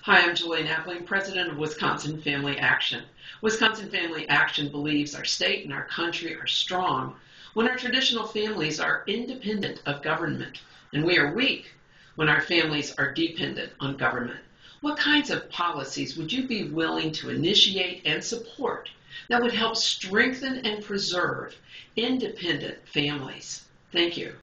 Hi, I'm Julaine Appling, President of Wisconsin Family Action. Wisconsin Family Action believes our state and our country are strong when our traditional families are independent of government, and we are weak when our families are dependent on government. What kinds of policies would you be willing to initiate and support that would help strengthen and preserve independent families? Thank you.